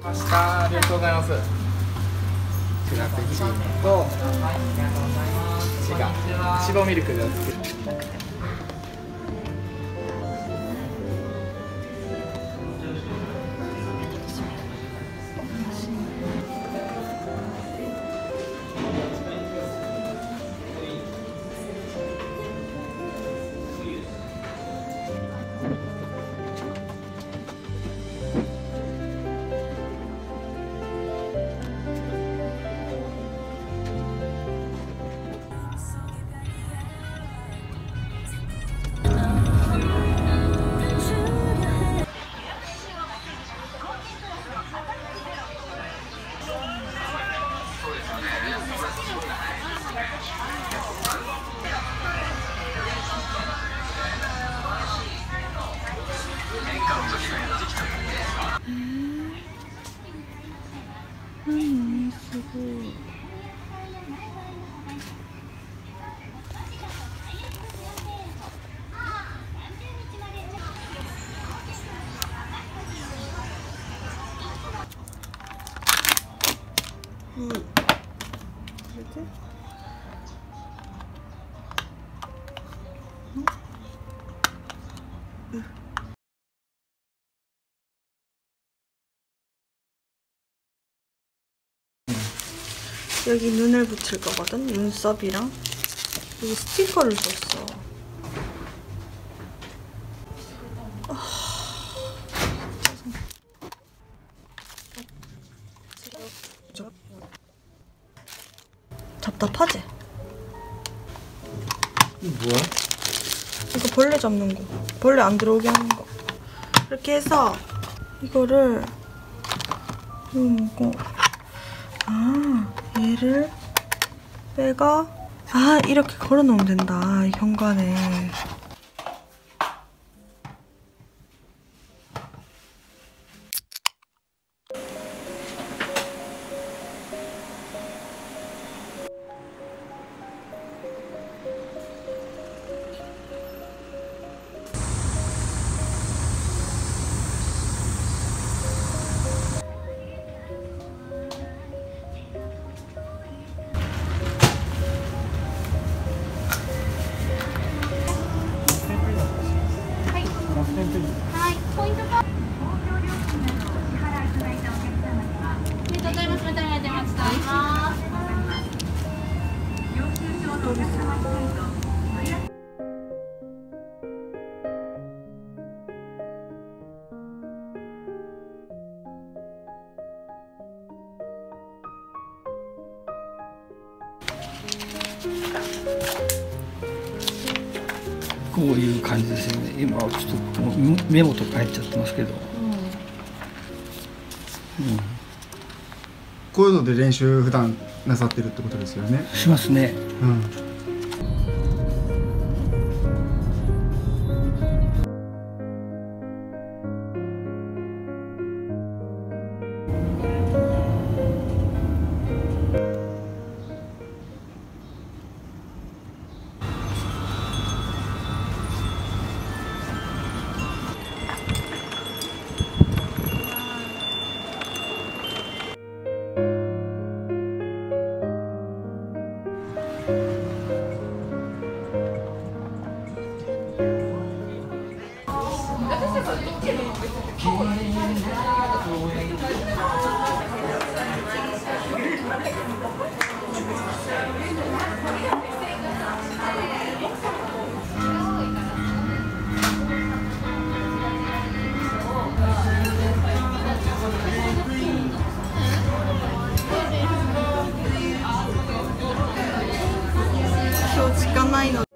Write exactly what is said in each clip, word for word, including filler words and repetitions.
明日ありがとうございます。フラペチーノと違う脂肪ミルクでお作り。 何すごい。うん。これで。うん。 여기 눈을 붙일 거거든? 눈썹이랑 여기 스티커를 줬어. 답답하지? 이거 뭐야? 이거 벌레 잡는 거. 벌레 안 들어오게 하는 거. 이렇게 해서 이거를 이거 아 얘를 빼가 아 이렇게 걸어 놓으면 된다 이 현관에. こういう感じですよね。今はちょっともうメモとか入っちゃってますけど、うん、 こういうので練習普段なさってるってことですよね。 しますね。 うん。 今日時間ないの。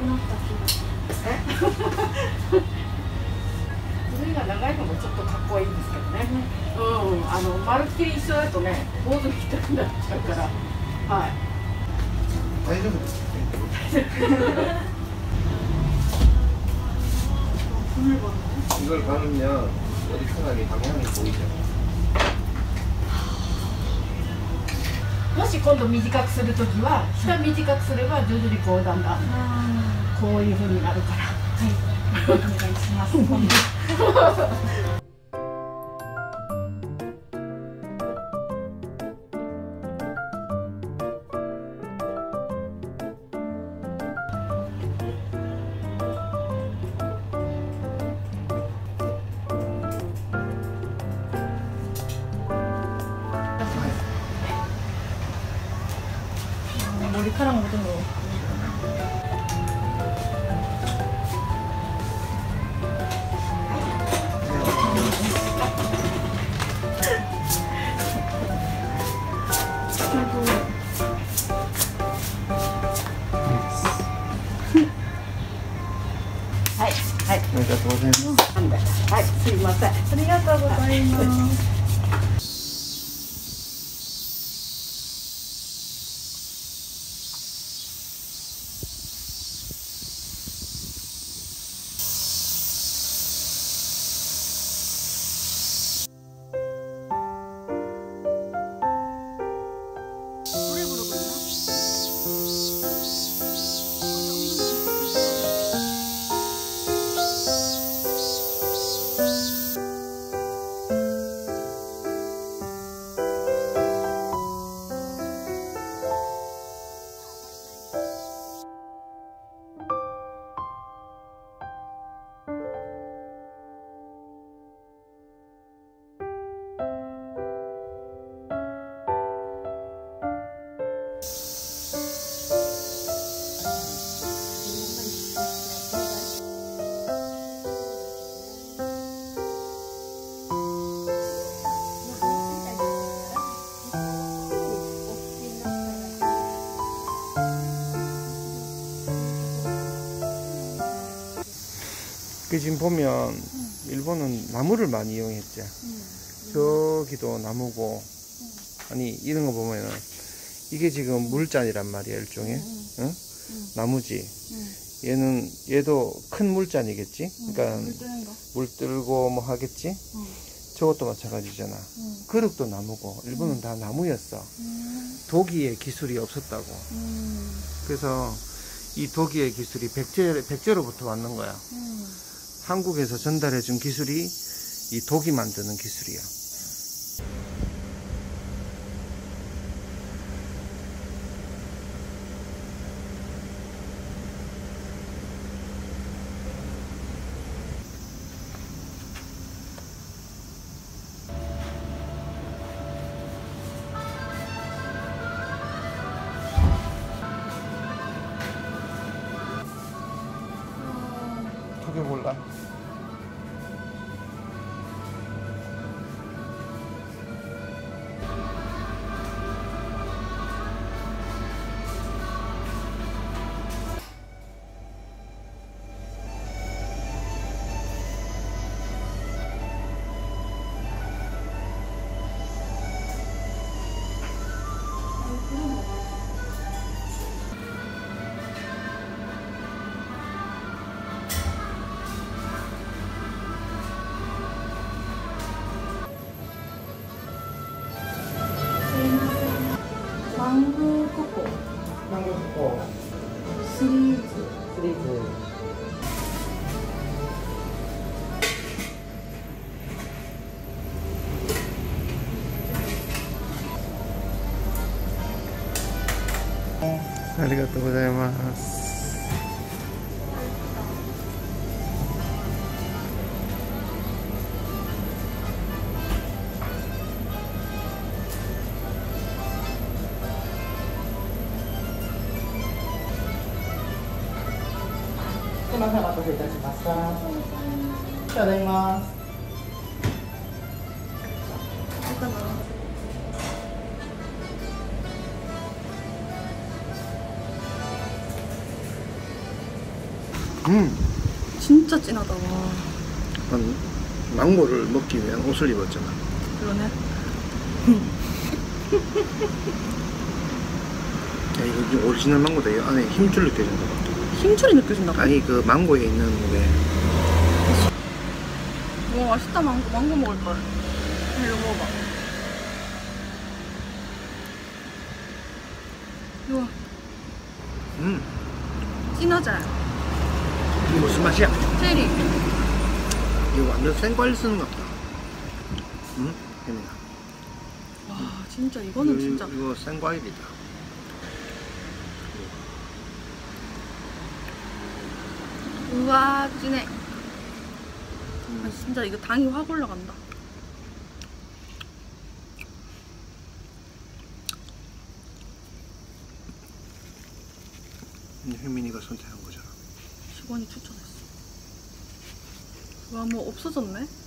なった気がする。 髪が長いのもちょっとかっこいいんですけどね。うん、あのまるっきり一緒だとね、坊主みたいになっちゃうから。はい。 大丈夫ですかね。 이걸 감으면 어디 편하게 방향이 보이죠. もし今度短くするときは下短くすれば徐々にこうだんだんこういう風になるから。はい。お願いします。 머리카락 묻은 거. はい、はい。 ありがとうございます。 はい、すいません。 ありがとうございます。 그 지금 보면 일본은 나무를 많이 이용했죠. 저기도 나무고, 아니 이런 거 보면은 이게 지금 물잔이란 말이야, 일종의. 응? 나무지. 얘는 얘도 큰 물잔이겠지. 그러니까 물 들고 뭐 하겠지. 저것도 마찬가지잖아. 그릇도 나무고, 일본은 다 나무였어. 도기의 기술이 없었다고. 그래서 이 도기의 기술이 백제, 백제로부터 왔는 거야. 한국에서 전달해준 기술이 이 도기 만드는 기술이야. 저게 몰라. 망고 코코 망고 코코 시리즈 시리즈. 아리가또 고자이마스. 음. 진짜 진하다. 와. 난 망고를 먹기 위한 옷을 입었잖아. 그러네. 야, 이거 지금 오리지널 망고다. 이 안에 힘줄 느껴진다. 힘줄이 느껴진다고? 아니 그 망고에 있는 게 와, 맛있다. 망고, 망고 먹을걸. 이거 먹어봐. 우와, 음. 진하지? 이게 무슨 맛이야? 체리. 이거 완전 생과일 쓰는 것 같다. 응? 혜민아. 와, 진짜 이거는 진짜. 이거, 이거 생과일이다. 우와, 진해. 아, 진짜 이거 당이 확 올라간다. 혜민이가 선택한 거잖아. 직원이 추천했어. 와, 뭐 없어졌네?